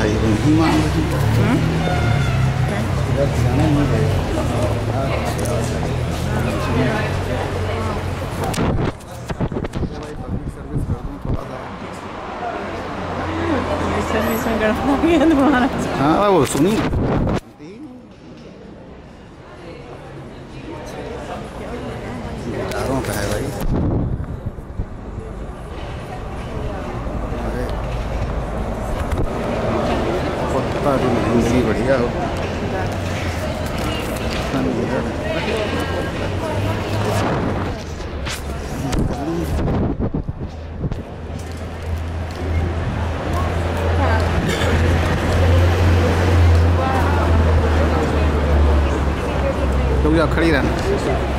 भाई वही मान हाँ वो सुनी गिटारों का है भाई। पत्ता जो हिंदी बढ़िया हो तो खड़ी रहना।